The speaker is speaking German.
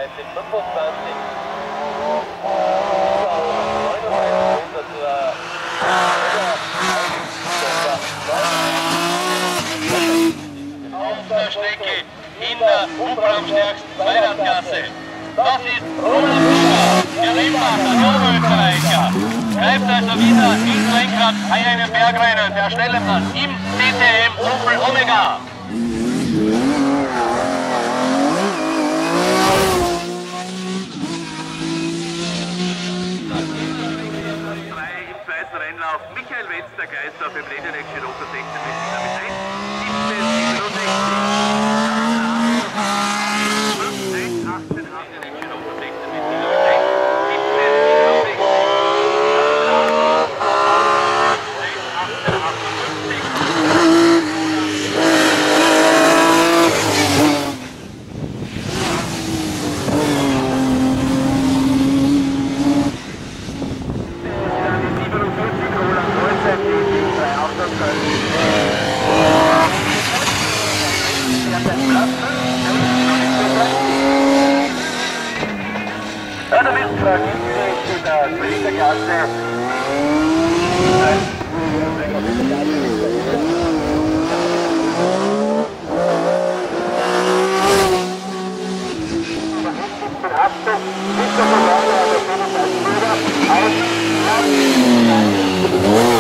1925. Auf der Strecke in der superamstärksten Zweiradklasse. Das ist Roland Luger, der Rennfahrer, der Oberösterreicher. Greift also wieder ins Lenkrad bei einem Bergrennen, der schnelle Mann im DTM Opel Omega. Im zweiten Rennlauf Michael Wenz, der Geister auf dem Lederneck Europa 16 mit ja, da wird Frage in der Zwillingerklasse. Achtung, nicht so verloren, aber